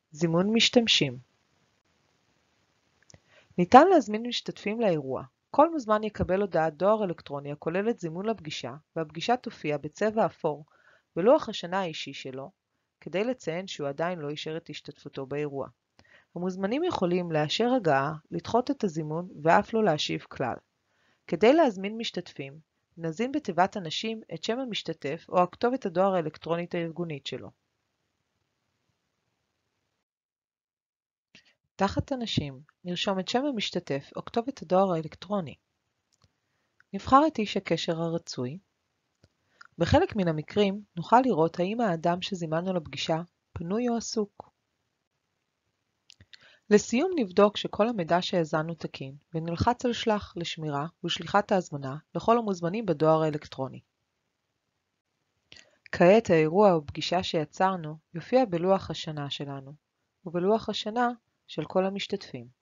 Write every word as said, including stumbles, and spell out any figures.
זימון משתמשים. ניתן להזמין משתתפים לאירוע. כל מוזמן יקבל הודעת דואר אלקטרוני הכוללת זימון לפגישה, והפגישה תופיע בצבע אפור בלוח השנה האישי שלו, כדי לציין שהוא עדיין לא אישר את השתתפותו באירוע. המוזמנים יכולים לאשר הגעה, לדחות את הזימון ואף לא להשיב כלל. כדי להזמין משתתפים, נזין בתיבת אנשים את שם המשתתף או הכתובת הדואר האלקטרונית הארגונית שלו. תחת אנשים, נרשום את שם המשתתף או כתובת הדואר האלקטרוני. נבחר את איש הקשר הרצוי. בחלק מן המקרים נוכל לראות האם האדם שזימנו לפגישה פנוי או עסוק. לסיום נבדוק שכל המידע שהזנו תקין ונלחץ על שלח לשמירה ושליחת ההזמנה לכל המוזמנים בדואר האלקטרוני. כעת האירוע או פגישה שיצרנו יופיע בלוח השנה שלנו ובלוח השנה של כל המשתתפים.